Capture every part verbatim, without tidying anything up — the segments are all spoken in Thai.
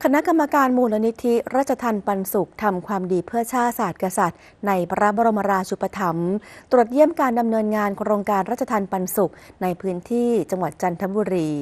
คณะกรรมการมูลนิธิราชทัณฑ์ปันสุขทำความดีเพื่อชาติศาสตร์กษัตริย์ในพระบรมราชูปถัมภ์ตรวจเยี่ยมการดำเนินงานโครงการราชทัณฑ์ปันสุขในพื้นที่จังหวัดจันทบุรี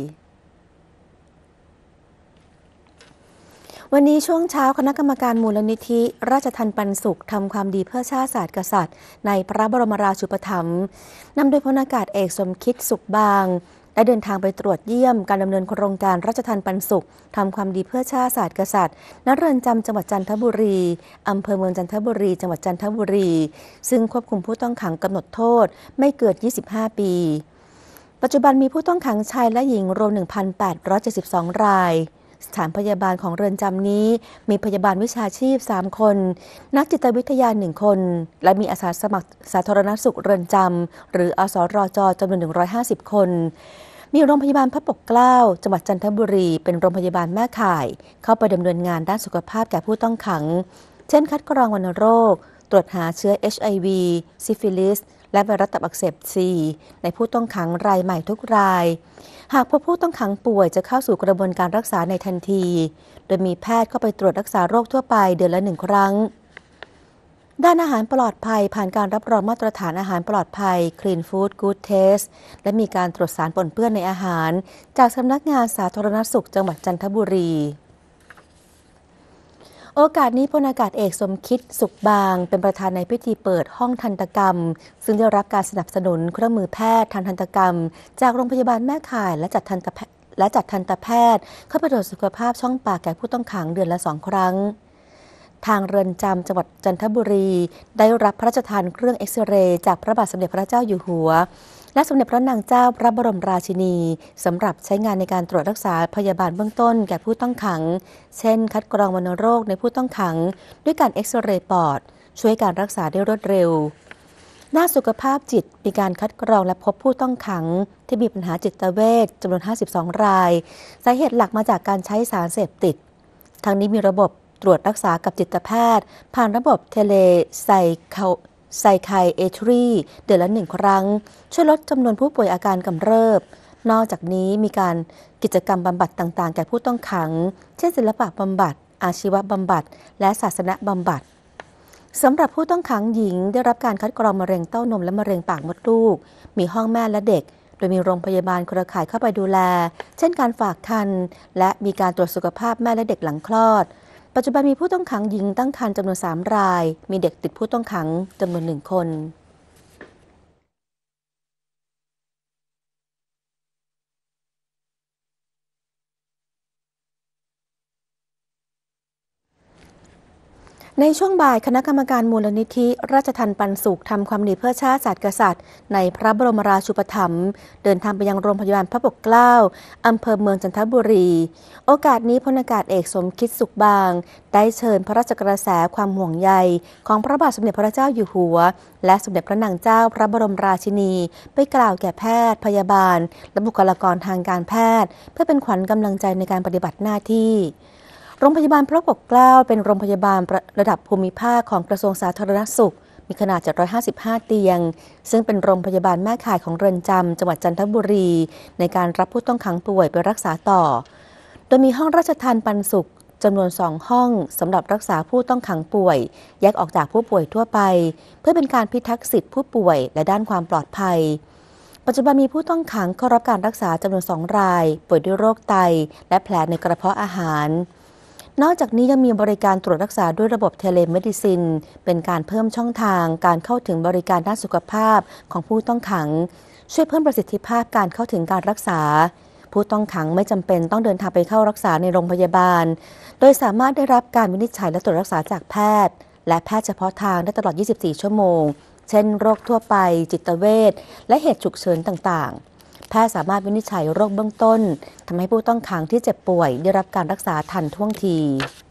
วันนี้ช่วงเช้าคณะกรรมการมูลนิธิราชทัณฑ์ปันสุขทำความดีเพื่อชาติศาสตร์กษัตริย์ในพระบรมราชูปถัมภ์นำโดยพลอากาศเอกสมคิดสุขบางได้เดินทางไปตรวจเยี่ยมการดำเนินโครงการราชทัณฑ์ปันสุขทำความดีเพื่อชาติศาสตร์กษัตริย์ณเรือนจำจังหวัดจันทบุรีอำเภอเมืองจันทบุรีจังหวัดจันทบุรีซึ่งควบคุมผู้ต้องขังกำหนดโทษไม่เกินยี่สิบห้าปีปัจจุบันมีผู้ต้องขังชายและหญิงรวม หนึ่งพันแปดร้อยเจ็ดสิบสอง รายสถานพยาบาลของเรือนจำนี้มีพยาบาลวิชาชีพสามคนนักจิตวิทยาหนึ่งคนและมีอาสาสมัครสาธารณสุขเรือนจำหรืออสรจจำนวนหนึ่งร้อยห้าสิบคนมีโรงพยาบาลพระปกเกล้าจังหวัดจันทบุรีเป็นโรงพยาบาลแม่ข่ายเข้าไปดำเนินงานด้านสุขภาพแก่ผู้ต้องขังเช่นคัดกรองวัณโรคตรวจหาเชื้อ เอช ไอ วี ซิฟิลิสและไวรัสตับอักเสบ ซี ในผู้ต้องขังรายใหม่ทุกรายหากพบผู้ต้องขังป่วยจะเข้าสู่กระบวนการรักษาในทันทีโดยมีแพทย์เข้าไปตรวจรักษาโรคทั่วไปเดือนละหนึ่งครั้งด้านอาหารปลอดภัยผ่านการรับรองมาตรฐานอาหารปลอดภัย Clean Food Good Taste และมีการตรวจสารปนเปื้อนในอาหารจากสำนักงานสาธารณสุขจังหวัดจันทบุรีโอกาสนี้พลอากาศเอกสมคิดสุขบางเป็นประธานในพิธีเปิดห้องทันตกรรมซึ่งได้รับการสนับสนุนเครื่องมือแพทย์ทางทันตกรรมจากโรงพยาบาลแม่ข่ายและจัดทันตแพทย์และจัดทันตแพทย์เข้าไปตรวจสุขภาพช่องปากแก่ผู้ต้องขังเดือนละสองครั้งทางเรือนจำจังหวัดจันทบุรีได้รับพระราชทานเครื่องเอ็กซเรย์จากพระบาทสมเด็จพระเจ้าอยู่หัวและสมเด็จพระนางเจ้าพระบรมราชินีสำหรับใช้งานในการตรวจรักษาพยาบาลเบื้องต้นแก่ผู้ต้องขังเช่นคัดกรองวัณโรคในผู้ต้องขังด้วยการเอ็กซเรย์ปอดช่วยการรักษาได้รวดเร็วด้านสุขภาพจิตมีการคัดกรองและพบผู้ต้องขังที่มีปัญหาจิตเวชจำนวนห้าสิบสองรายสาเหตุหลักมาจากการใช้สารเสพติดทั้งนี้มีระบบตรวจรักษากับจิตแพทย์ผ่านระบบเทเลไซเคไซไคเอทรีเดือนละหนึ่งครั้งช่วยลดจำนวนผู้ป่วยอาการกำเริบนอกจากนี้มีการกิจกรรมบำบัดต่างๆแก่ผู้ต้องขังเช่นศิลปะบำบัดอาชีวบำบัดและศาสนบำบัดสำหรับผู้ต้องขังหญิงได้รับการคัดกรองมะเร็งเต้านมและมะเร็งปากมดลูกมีห้องแม่และเด็กโดยมีโรงพยาบาลเครือข่ายเข้าไปดูแลเช่นการฝากครรภ์และมีการตรวจสุขภาพแม่และเด็กหลังคลอดปัจจุบันมีผู้ต้องขังหญิงตั้งครรภ์จำนวนสามรายมีเด็กติดผู้ต้องขังจำนวนหนึ่งคนในช่วงบ่ายคณะกรรมการมูลนิธิราชทัณฑ์ปันสุขทำความดีเพื่อชาติศาสตร์กษัตริย์ในพระบรมราชูปถัมภ์เดินทางไปยังโรงพยาบาลพระปกเกล้าอำเภอเมืองจันทบุรีโอกาสนี้พลอากาศเอกสมคิดสุขบางได้เชิญพระราชกระแสความห่วงใยของพระบาทสมเด็จพระเจ้าอยู่หัวและสมเด็จพระนางเจ้าพระบรมราชินีไปกล่าวแก่แพทย์พยาบาลและบุคลากรทางการแพทย์เพื่อเป็นขวัญกำลังใจในการปฏิบัติหน้าที่โรงพยาบาลพระปกเกล้าเป็นโรงพยาบาลระดับภูมิภาคของกระทรวงสาธารณสุขมีขนาดเจ็ดร้อยห้าสิบห้าเตียงซึ่งเป็นโรงพยาบาลแม่ข่ายของเรือนจำจังหวัดจันทบุรีในการรับผู้ต้องขังป่วยไปรักษาต่อโดยมีห้องราชทัณฑ์ปันสุขจำนวนสองห้องสำหรับรักษาผู้ต้องขังป่วยแยกออกจากผู้ป่วยทั่วไปเพื่อเป็นการพิทักษ์สิทธิผู้ป่วยและด้านความปลอดภัยปัจจุบันมีผู้ต้องขังเข้ารับการรักษาจำนวนสองรายป่วยด้วยโรคไตและแผลในกระเพาะอาหารนอกจากนี้ยังมีบริการตรวจรักษาด้วยระบบเทเลเมดิซินเป็นการเพิ่มช่องทางการเข้าถึงบริการด้านสุขภาพของผู้ต้องขังช่วยเพิ่มประสิทธิภาพการเข้าถึงการรักษาผู้ต้องขังไม่จำเป็นต้องเดินทางไปเข้ารักษาในโรงพยาบาลโดยสามารถได้รับการวินิจฉัยและตรวจรักษาจากแพทย์และแพทย์เฉพาะทางได้ตลอดยี่สิบสี่ชั่วโมงเช่นโรคทั่วไปจิตเวชและเหตุฉุกเฉินต่างๆแพทย์สามารถวินิจฉัยโรคเบื้องต้นทำให้ผู้ต้องขังที่เจ็บป่วยได้รับการรักษาทันท่วงที